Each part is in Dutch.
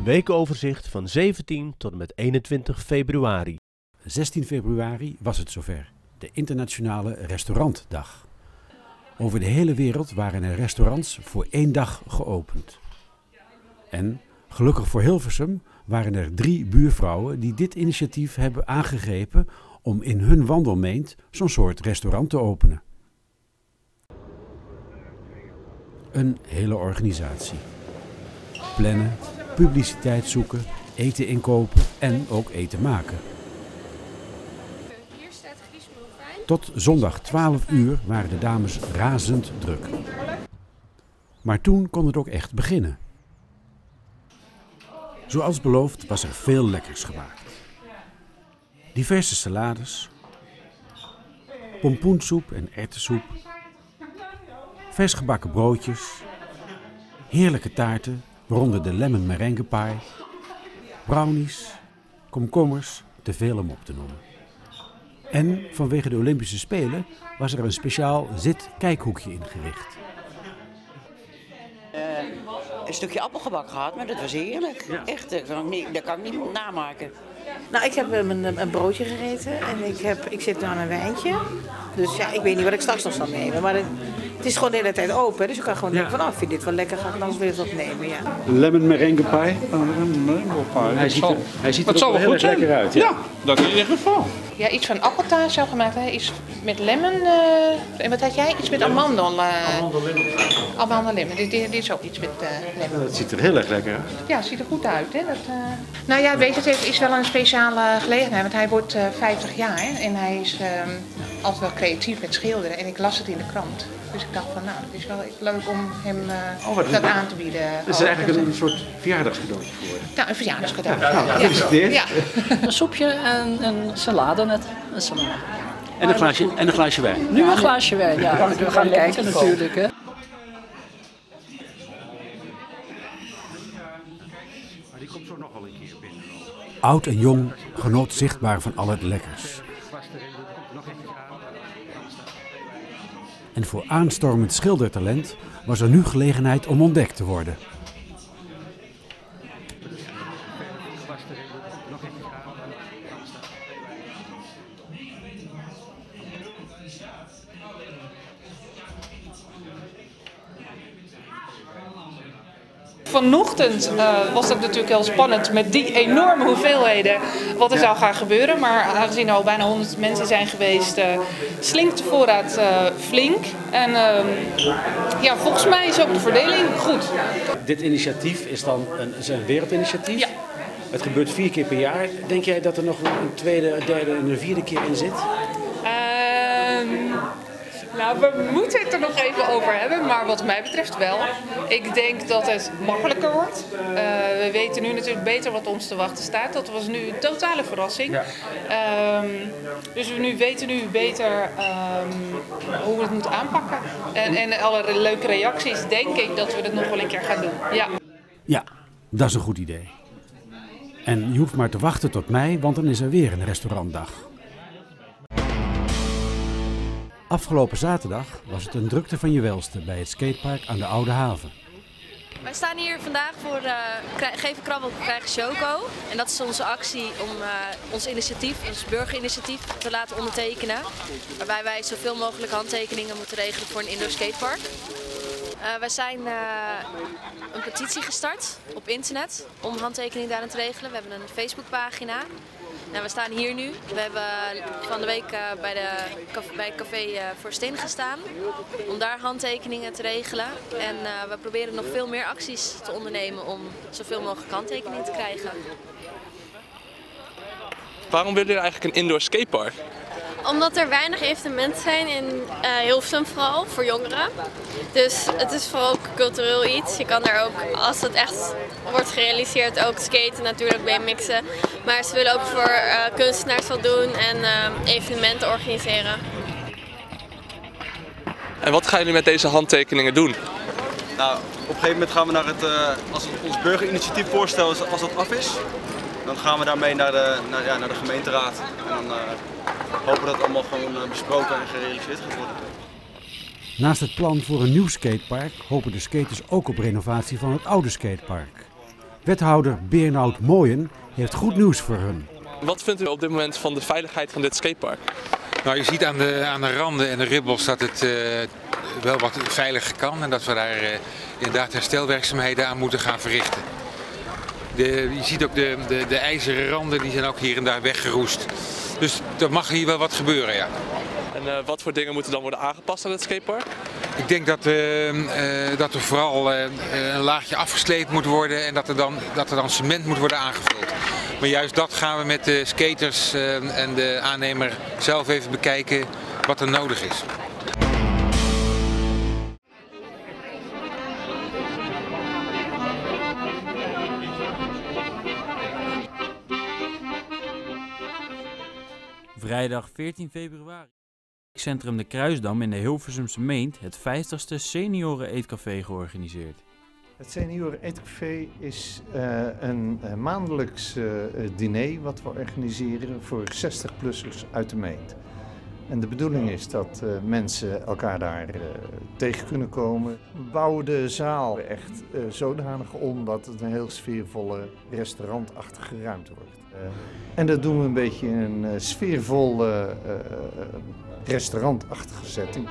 Weekoverzicht van 17 tot en met 21 februari. 16 februari was het zover, de Internationale Restaurantdag. Over de hele wereld waren er restaurants voor 1 dag geopend. En, gelukkig voor Hilversum, waren er 3 buurvrouwen die dit initiatief hebben aangegrepen om in hun wandelmeent zo'n soort restaurant te openen. Een hele organisatie. Plannen, publiciteit zoeken, eten inkopen en ook eten maken. Tot zondag 12 uur waren de dames razend druk. Maar toen kon het ook echt beginnen. Zoals beloofd was er veel lekkers gemaakt. Diverse salades, pompoensoep en erwtensoep, vers gebakken broodjes, heerlijke taarten, waaronder de lemon merengue pie, brownies, komkommers, te veel om op te noemen. En vanwege de Olympische Spelen was er een speciaal zit-kijkhoekje ingericht. Een stukje appelgebak gehad, maar dat was heerlijk. Ja. Echt, dat kan ik niet namaken. Nou, ik heb een broodje gegeten en ik zit nu aan een wijntje. Dus ja, ik weet niet wat ik straks nog zal nemen. Maar het is gewoon de hele tijd open, dus ik kan gewoon denken van, vind dit wel lekker, ga ik dan eens weer wat nemen, ja. Lemon merengue pie. Hij ziet er wel heel erg lekker uit. Ja, dat in ieder geval. Ja, iets van appeltaart zo gemaakt, hè? Iets met lemon. En wat had jij? Iets met amandel. Amandellemon. Dit is ook iets met lemon. Dat ziet er heel erg lekker uit. Ja, het ziet er goed uit. Hè? Nou ja, weet je, het is wel een speciale gelegenheid, want hij wordt 50 jaar en hij is altijd wel creatief met schilderen. En ik las het in de krant. Dus ik dacht van, nou, het is wel leuk om hem dat aan te bieden. Het is eigenlijk een soort verjaardagscadeautje geworden. Ja, een verjaardagscadeau. Gefeliciteerd. Ja. Een soepje en een salade net. Een salade. En een glaasje wijn. Nu een glaasje wijn, ja. We gaan kijken natuurlijk, hè. Maar die komt zo nog wel een keer binnen. Oud en jong genoot zichtbaar van al het lekkers. En voor aanstormend schildertalent was er nu gelegenheid om ontdekt te worden. Vanochtend was het natuurlijk heel spannend met die enorme hoeveelheden wat er zou gaan gebeuren. Maar aangezien er al bijna 100 mensen zijn geweest, slinkt de voorraad flink. En ja, volgens mij is ook de verdeling goed. Dit initiatief is dan een wereldinitiatief? Ja. Het gebeurt 4 keer per jaar. Denk jij dat er nog een tweede, een derde en een vierde keer in zit? Nou, we moeten het er nog even over hebben, maar wat mij betreft wel. Ik denk dat het makkelijker wordt. We weten nu natuurlijk beter wat ons te wachten staat. Dat was nu een totale verrassing. Ja. Dus we weten nu beter hoe we het moeten aanpakken. En alle leuke reacties, denk ik dat we het nog wel een keer gaan doen. Ja. Ja, dat is een goed idee. En je hoeft maar te wachten tot mei, want dan is er weer een restaurantdag. Afgelopen zaterdag was het een drukte van je welste bij het skatepark aan de Oude Haven. Wij staan hier vandaag voor Geef een krabbel, krijg een choco. En dat is onze actie om ons initiatief, ons burgerinitiatief, te laten ondertekenen. Waarbij wij zoveel mogelijk handtekeningen moeten regelen voor een indoor skatepark. Wij zijn een petitie gestart op internet om handtekeningen daarin te regelen. We hebben een Facebookpagina. Nou, we staan hier nu. We hebben van de week bij Café Forstin gestaan om daar handtekeningen te regelen. En we proberen nog veel meer acties te ondernemen om zoveel mogelijk handtekeningen te krijgen. Waarom willen jullie eigenlijk een indoor skatepark? Omdat er weinig evenementen zijn in Hilversum vooral, voor jongeren. Dus het is vooral ook cultureel iets. Je kan daar ook, als het echt wordt gerealiseerd, ook skaten natuurlijk bij mixen. Maar ze willen ook voor kunstenaars wat doen en evenementen organiseren. En wat gaan jullie met deze handtekeningen doen? Nou, op een gegeven moment gaan we naar als ons burgerinitiatiefvoorstel als dat af is, dan gaan we daarmee naar de gemeenteraad. En dan hopen dat het allemaal gewoon besproken en gerealiseerd gaat worden. Naast het plan voor een nieuw skatepark hopen de skaters ook op renovatie van het oude skatepark. Wethouder Beernoud Mooyen heeft goed nieuws voor hun. Wat vindt u op dit moment van de veiligheid van dit skatepark? Nou, je ziet aan de randen en de ribbels dat het wel wat veiliger kan en dat we daar inderdaad herstelwerkzaamheden aan moeten gaan verrichten. Je ziet ook de ijzeren randen, die zijn ook hier en daar weggeroest. Dus er mag hier wel wat gebeuren, ja. En wat voor dingen moeten dan worden aangepast aan het skatepark? Ik denk dat er vooral een laagje afgesleept moet worden en dat er dan cement moet worden aangevuld. Maar juist dat gaan we met de skaters en de aannemer zelf even bekijken wat er nodig is. Vrijdag 14 februari. Centrum De Kruisdam in de Hilversumse Meent het 50ste Senioren Eetcafé georganiseerd. Het Senioren Eetcafé is een maandelijks diner wat we organiseren voor 60-plussers uit de Meent. En de bedoeling is dat mensen elkaar daar tegen kunnen komen. We bouwen de zaal echt zodanig om dat het een heel sfeervolle restaurantachtige ruimte wordt. En dat doen we een beetje in een sfeervolle restaurantachtige setting.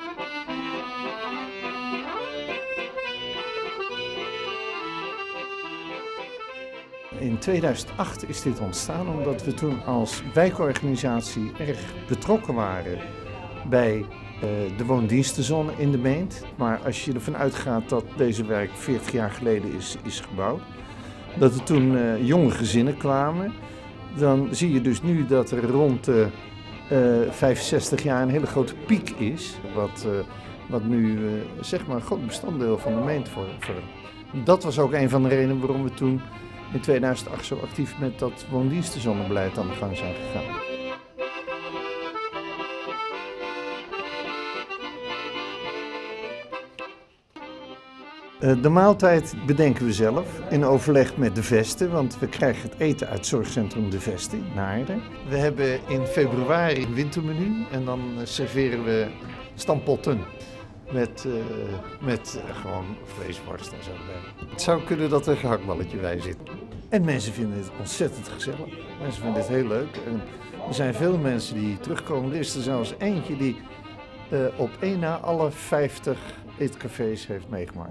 In 2008 is dit ontstaan omdat we toen als wijkorganisatie erg betrokken waren bij de woondienstenzone in de Meent. Maar als je ervan uitgaat dat deze wijk 40 jaar geleden is gebouwd, dat er toen jonge gezinnen kwamen, dan zie je dus nu dat er rond de 65 jaar een hele grote piek is, wat nu zeg maar een groot bestanddeel van de Meent vormt. Dat was ook een van de redenen waarom we toen in 2008 zo actief met dat woondienstenzonebeleid aan de gang zijn gegaan. De maaltijd bedenken we zelf in overleg met De Veste, want we krijgen het eten uit Zorgcentrum De Veste in Naarden. We hebben in februari een wintermenu en dan serveren we stampotten met gewoon vleesworst en zo bij. Het zou kunnen dat er een gehaktballetje bij zit. En mensen vinden het ontzettend gezellig. Mensen vinden het heel leuk. En er zijn veel mensen die terugkomen. Er is er zelfs eentje die op één na alle 50 eetcafés heeft meegemaakt.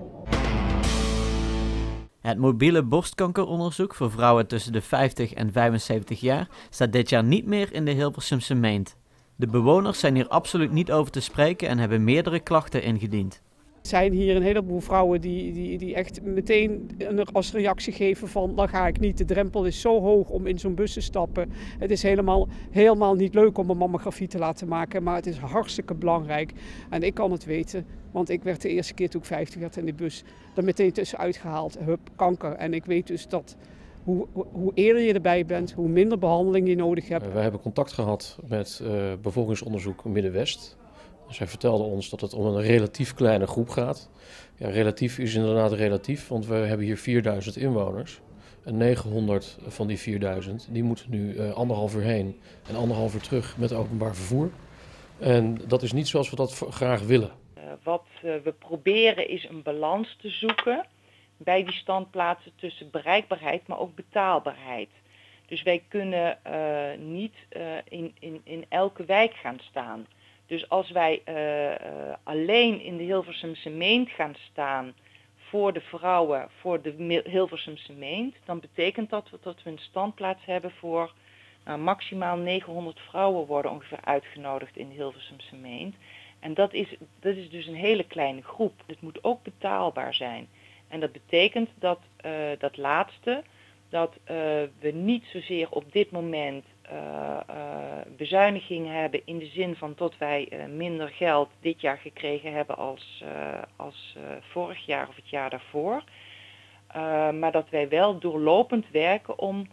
Het mobiele borstkankeronderzoek voor vrouwen tussen de 50 en 75 jaar staat dit jaar niet meer in de Hilversumse Meent. De bewoners zijn hier absoluut niet over te spreken en hebben meerdere klachten ingediend. Er zijn hier een heleboel vrouwen die echt meteen als reactie geven van dan ga ik niet. De drempel is zo hoog om in zo'n bus te stappen. Het is helemaal niet leuk om een mammografie te laten maken, maar het is hartstikke belangrijk. En ik kan het weten, want ik werd de eerste keer toen ik 50 werd in de bus er meteen tussenuit gehaald. Hup, kanker. En ik weet dus dat hoe eerder je erbij bent, hoe minder behandeling je nodig hebt. We hebben contact gehad met bevolkingsonderzoek Middenwest. Zij vertelden ons dat het om een relatief kleine groep gaat. Ja, relatief is inderdaad relatief, want we hebben hier 4000 inwoners. En 900 van die 4000 die moeten nu 1,5 uur heen en 1,5 uur terug met openbaar vervoer. En dat is niet zoals we dat graag willen. Wat we proberen is een balans te zoeken bij die standplaatsen tussen bereikbaarheid, maar ook betaalbaarheid. Dus wij kunnen niet in elke wijk gaan staan. Dus als wij alleen in de Hilversumse Meent gaan staan voor de vrouwen, voor de Hilversumse Meent, dan betekent dat we een standplaats hebben voor maximaal 900 vrouwen worden ongeveer uitgenodigd in de Hilversumse Meent. En dat is dus een hele kleine groep. Het moet ook betaalbaar zijn. En dat betekent dat dat laatste, dat we niet zozeer op dit moment bezuinigingen hebben in de zin van dat wij minder geld dit jaar gekregen hebben als vorig jaar of het jaar daarvoor. Maar dat wij wel doorlopend werken om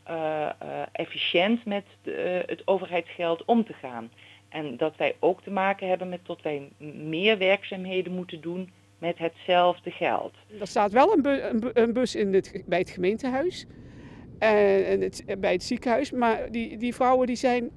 efficiënt met het overheidsgeld om te gaan. En dat wij ook te maken hebben met dat wij meer werkzaamheden moeten doen met hetzelfde geld. Er staat wel een bus bij het gemeentehuis. Bij het ziekenhuis, maar die vrouwen die zijn,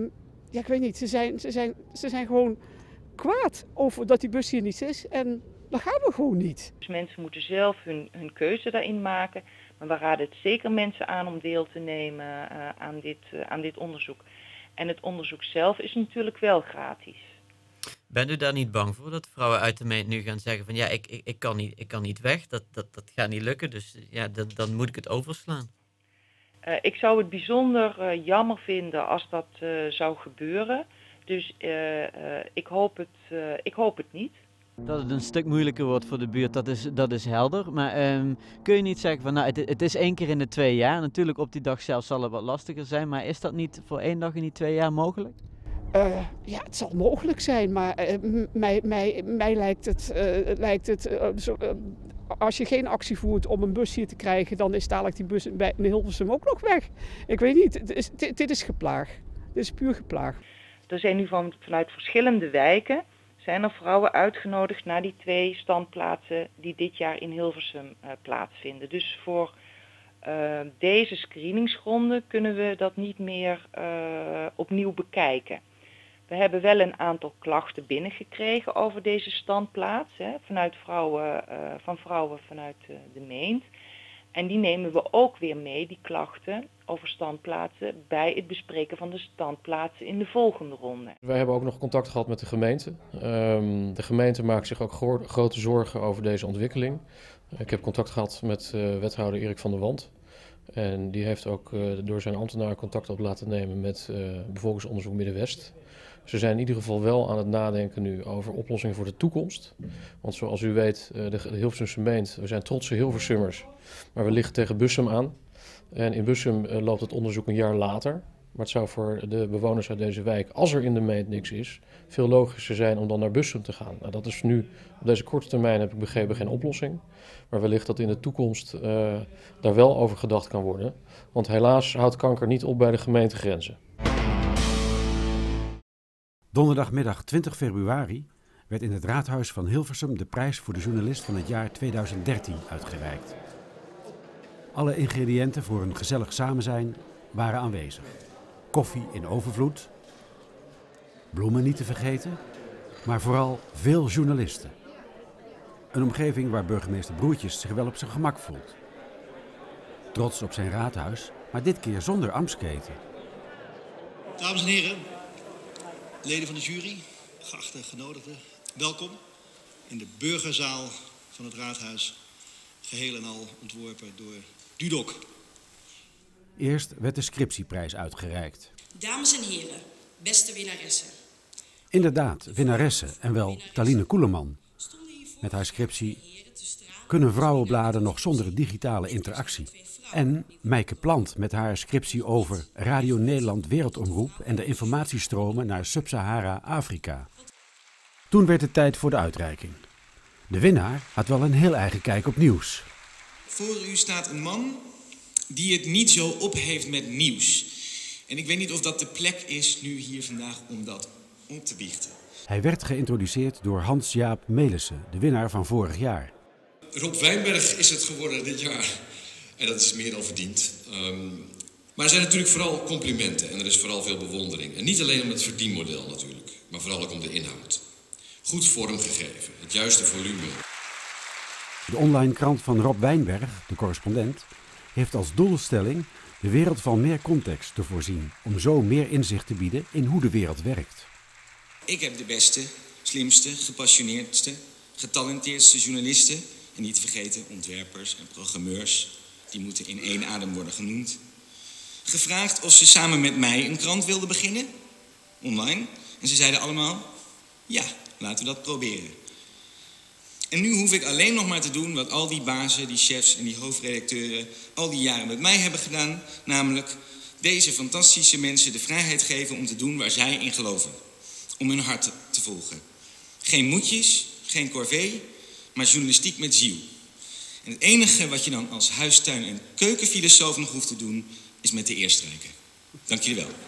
ja ik weet niet, ze zijn gewoon kwaad over dat die bus hier niet is. En Dat gaan we gewoon niet. Dus mensen moeten zelf hun keuze daarin maken. Maar we raden het zeker mensen aan om deel te nemen aan dit onderzoek. En het onderzoek zelf is natuurlijk wel gratis. Bent u daar niet bang voor dat vrouwen uit de meent nu gaan zeggen van ja, ik kan niet weg, dat gaat niet lukken, dus ja, dan moet ik het overslaan? Ik zou het bijzonder jammer vinden als dat zou gebeuren. Dus ik hoop het niet. Dat het een stuk moeilijker wordt voor de buurt, dat is helder. Maar kun je niet zeggen van nou, het is 1 keer in de 2 jaar. Natuurlijk op die dag zelf zal het wat lastiger zijn, maar is dat niet voor 1 dag in die 2 jaar mogelijk? Ja, het zal mogelijk zijn, maar mij lijkt het als je geen actie voert om een bus hier te krijgen, dan is dadelijk die bus bij Hilversum ook nog weg. Ik weet niet, dit is geplaag. Dit is puur geplaag. Er zijn nu vanuit verschillende wijken zijn er vrouwen uitgenodigd naar die 2 standplaatsen die dit jaar in Hilversum plaatsvinden. Dus voor deze screeningsgronden kunnen we dat niet meer opnieuw bekijken. We hebben wel een aantal klachten binnengekregen over deze standplaats, van vrouwen vanuit de Meent. En die nemen we ook weer mee, die klachten over standplaatsen, bij het bespreken van de standplaatsen in de volgende ronde. Wij hebben ook nog contact gehad met de gemeente. De gemeente maakt zich ook grote zorgen over deze ontwikkeling. Ik heb contact gehad met wethouder Erik van der Wand. En die heeft ook door zijn ambtenaar contact op laten nemen met bevolkingsonderzoek Middenwest. Ze zijn in ieder geval wel aan het nadenken nu over oplossingen voor de toekomst. Want zoals u weet, de Hilversumse Meent, we zijn trotse Hilversummers. Maar we liggen tegen Bussum aan. En in Bussum loopt het onderzoek een jaar later. Maar het zou voor de bewoners uit deze wijk, als er in de Meent niks is, veel logischer zijn om dan naar Bussum te gaan. Nou, dat is nu, op deze korte termijn heb ik begrepen, geen oplossing. Maar wellicht dat in de toekomst daar wel over gedacht kan worden. Want helaas houdt kanker niet op bij de gemeentegrenzen. Donderdagmiddag 20 februari werd in het raadhuis van Hilversum de prijs voor de journalist van het jaar 2013 uitgereikt. Alle ingrediënten voor een gezellig samenzijn waren aanwezig. Koffie in overvloed, bloemen niet te vergeten, maar vooral veel journalisten. Een omgeving waar burgemeester Broertjes zich wel op zijn gemak voelt. Trots op zijn raadhuis, maar dit keer zonder ambtsketen. Dames en heren, leden van de jury, geachte genodigden, welkom in de burgerzaal van het raadhuis, geheel en al ontworpen door Dudok. Eerst werd de scriptieprijs uitgereikt. Dames en heren, beste winnaressen. Inderdaad, winnaressen en wel Taline Koeleman. Met haar scriptie Kunnen vrouwenbladen nog zonder digitale interactie? En Meike Plant met haar scriptie over Radio Nederland Wereldomroep en de informatiestromen naar Sub-Sahara-Afrika. Toen werd het tijd voor de uitreiking. De winnaar had wel een heel eigen kijk op nieuws. Voor u staat een man die het niet zo op heeft met nieuws. En ik weet niet of dat de plek is nu hier vandaag om dat op te biechten. Hij werd geïntroduceerd door Hans-Jaap Melissen, de winnaar van vorig jaar. Rob Wijnberg is het geworden dit jaar. En dat is meer dan verdiend. Maar er zijn natuurlijk vooral complimenten en er is vooral veel bewondering. En niet alleen om het verdienmodel natuurlijk, maar vooral ook om de inhoud. Goed vormgegeven, het juiste volume. De online krant van Rob Wijnberg, de correspondent, heeft als doelstelling de wereld van meer context te voorzien, om zo meer inzicht te bieden in hoe de wereld werkt. Ik heb de beste, slimste, gepassioneerdste, getalenteerdste journalisten, en niet te vergeten ontwerpers en programmeurs, die moeten in één adem worden genoemd, gevraagd of ze samen met mij een krant wilden beginnen, online. En ze zeiden allemaal, ja, laten we dat proberen. En nu hoef ik alleen nog maar te doen wat al die bazen, die chefs en die hoofdredacteuren al die jaren met mij hebben gedaan, namelijk deze fantastische mensen de vrijheid geven om te doen waar zij in geloven. Om hun hart te volgen. Geen moedjes, geen corvée, maar journalistiek met ziel. En het enige wat je dan als huistuin- en keukenfilosoof nog hoeft te doen, is met de eer strijken. Dank jullie wel.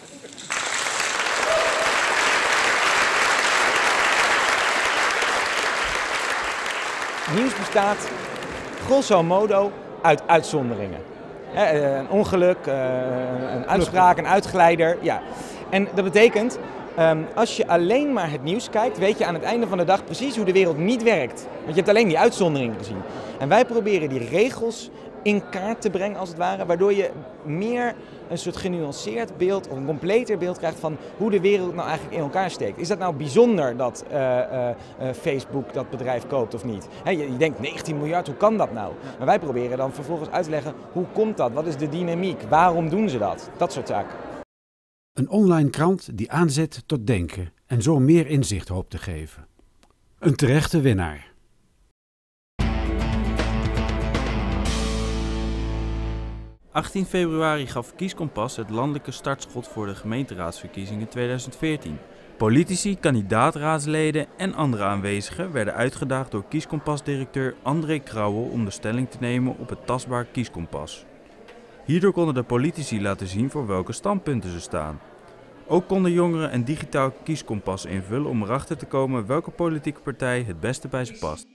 Nieuws bestaat grosso modo uit uitzonderingen. Een ongeluk, een uitspraak, een uitgeleider. Ja. En dat betekent Als je alleen maar het nieuws kijkt, weet je aan het einde van de dag precies hoe de wereld niet werkt. Want je hebt alleen die uitzonderingen gezien. En wij proberen die regels in kaart te brengen als het ware, waardoor je meer een soort genuanceerd beeld of een completer beeld krijgt van hoe de wereld nou eigenlijk in elkaar steekt. Is dat nou bijzonder dat Facebook dat bedrijf koopt of niet? Je denkt 19 miljard, hoe kan dat nou? Maar wij proberen dan vervolgens uit te leggen, hoe komt dat? Wat is de dynamiek? Waarom doen ze dat? Dat soort zaken. Een online krant die aanzet tot denken en zo meer inzicht hoopt te geven. Een terechte winnaar. Op 18 februari gaf Kieskompas het landelijke startschot voor de gemeenteraadsverkiezingen 2014. Politici, kandidaatraadsleden en andere aanwezigen werden uitgedaagd door Kieskompas-directeur André Krauwel om de stelling te nemen op het tastbaar Kieskompas. Hierdoor konden de politici laten zien voor welke standpunten ze staan. Ook konden jongeren een digitaal Kieskompas invullen om erachter te komen welke politieke partij het beste bij ze past.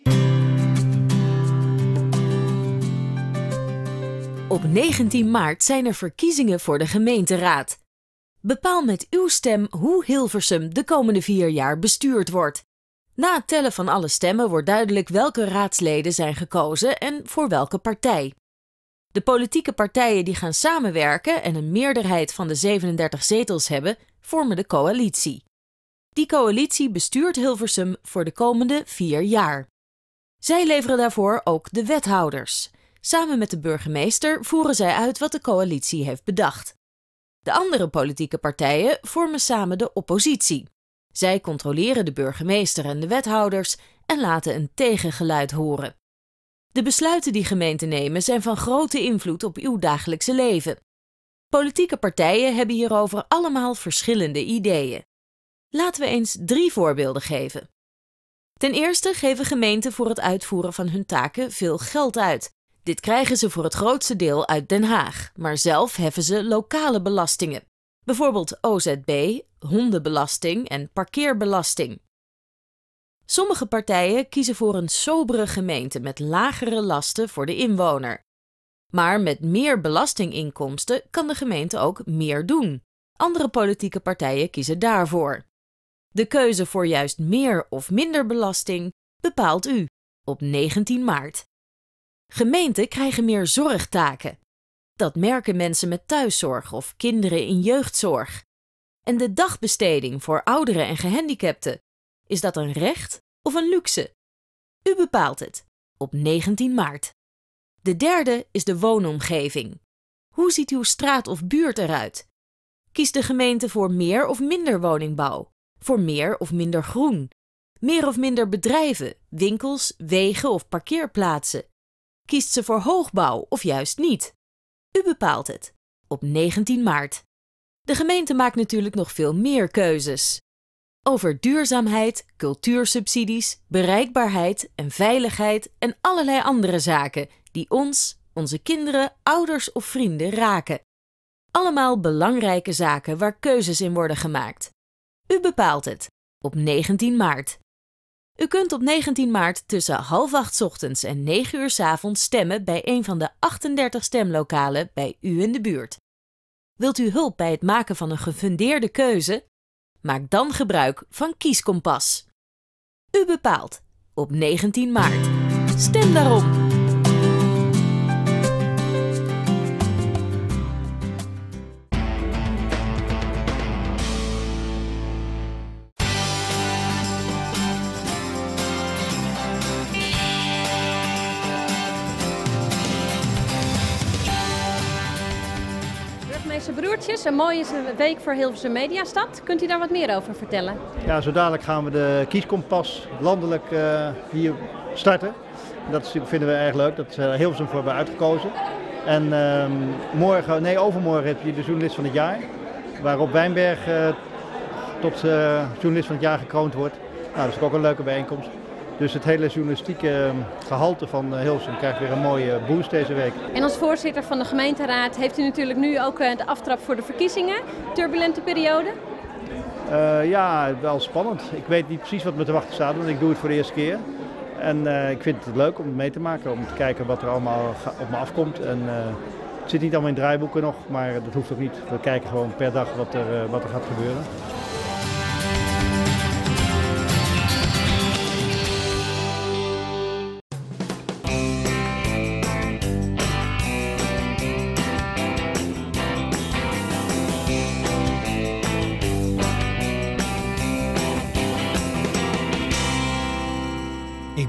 Op 19 maart zijn er verkiezingen voor de gemeenteraad. Bepaal met uw stem hoe Hilversum de komende 4 jaar bestuurd wordt. Na het tellen van alle stemmen wordt duidelijk welke raadsleden zijn gekozen en voor welke partij. De politieke partijen die gaan samenwerken en een meerderheid van de 37 zetels hebben, vormen de coalitie. Die coalitie bestuurt Hilversum voor de komende 4 jaar. Zij leveren daarvoor ook de wethouders. Samen met de burgemeester voeren zij uit wat de coalitie heeft bedacht. De andere politieke partijen vormen samen de oppositie. Zij controleren de burgemeester en de wethouders en laten een tegengeluid horen. De besluiten die gemeenten nemen zijn van grote invloed op uw dagelijkse leven. Politieke partijen hebben hierover allemaal verschillende ideeën. Laten we eens 3 voorbeelden geven. Ten eerste geven gemeenten voor het uitvoeren van hun taken veel geld uit. Dit krijgen ze voor het grootste deel uit Den Haag, maar zelf heffen ze lokale belastingen. Bijvoorbeeld OZB, hondenbelasting en parkeerbelasting. Sommige partijen kiezen voor een sobere gemeente met lagere lasten voor de inwoner. Maar met meer belastinginkomsten kan de gemeente ook meer doen. Andere politieke partijen kiezen daarvoor. De keuze voor juist meer of minder belasting bepaalt u op 19 maart. Gemeenten krijgen meer zorgtaken. Dat merken mensen met thuiszorg of kinderen in jeugdzorg. En de dagbesteding voor ouderen en gehandicapten. Is dat een recht of een luxe? U bepaalt het op 19 maart. De derde is de woonomgeving. Hoe ziet uw straat of buurt eruit? Kiest de gemeente voor meer of minder woningbouw? Voor meer of minder groen? Meer of minder bedrijven, winkels, wegen of parkeerplaatsen? Kiest ze voor hoogbouw of juist niet? U bepaalt het op 19 maart. De gemeente maakt natuurlijk nog veel meer keuzes. Over duurzaamheid, cultuursubsidies, bereikbaarheid en veiligheid en allerlei andere zaken die ons, onze kinderen, ouders of vrienden raken. Allemaal belangrijke zaken waar keuzes in worden gemaakt. U bepaalt het op 19 maart. U kunt op 19 maart tussen 7:30 ochtends en 9 uur 's avonds stemmen bij een van de 38 stemlokalen bij u in de buurt. Wilt u hulp bij het maken van een gefundeerde keuze? Maak dan gebruik van Kieskompas. U bepaalt op 19 maart. Stem daarom! Burgemeester Broertjes, een mooie week voor Hilversum Mediastad. Kunt u daar wat meer over vertellen? Ja, zo dadelijk gaan we de Kieskompas landelijk hier starten. Dat vinden we erg leuk, dat is Hilversum voor hebben uitgekozen. En overmorgen heb je de journalist van het jaar, waarop Wijnberg tot journalist van het jaar gekroond wordt. Nou, dat is ook een leuke bijeenkomst. Dus het hele journalistieke gehalte van Hilversum krijgt weer een mooie boost deze week. En als voorzitter van de gemeenteraad heeft u natuurlijk nu ook de aftrap voor de verkiezingen. Turbulente periode? Ja, wel spannend. Ik weet niet precies wat me te wachten staat, want ik doe het voor de eerste keer. En ik vind het leuk om het mee te maken, om te kijken wat er allemaal op me afkomt. En, het zit niet allemaal in draaiboeken nog, maar dat hoeft ook niet. We kijken gewoon per dag wat er gaat gebeuren.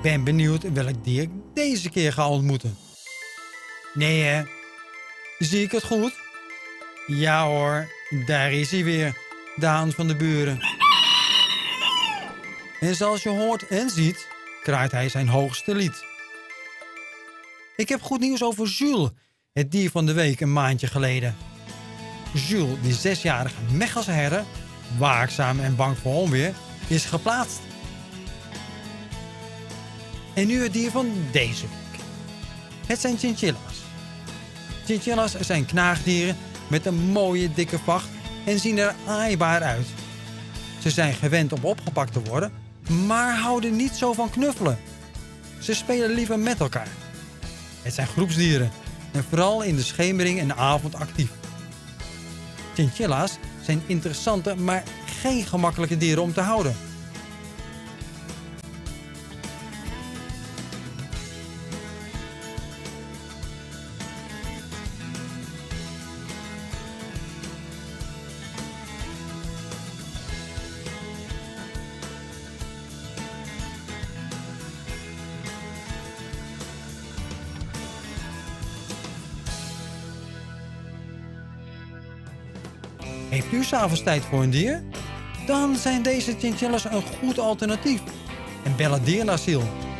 Ik ben benieuwd welk dier ik deze keer ga ontmoeten. Nee hè? Zie ik het goed? Ja hoor, daar is hij weer, de haan van de buren. En zoals je hoort en ziet, kraait hij zijn hoogste lied. Ik heb goed nieuws over Jules, het dier van de week een maandje geleden. Jules, die 6-jarige Mechelse herder, waakzaam en bang voor onweer, is geplaatst. En nu het dier van deze week. Het zijn chinchilla's. Chinchilla's zijn knaagdieren met een mooie dikke vacht en zien er aaibaar uit. Ze zijn gewend om opgepakt te worden, maar houden niet zo van knuffelen. Ze spelen liever met elkaar. Het zijn groepsdieren en vooral in de schemering en de avond actief. Chinchilla's zijn interessante, maar geen gemakkelijke dieren om te houden. Heeft u 's avonds tijd voor een dier? Dan zijn deze chinchillas een goed alternatief. En bel het dierenasiel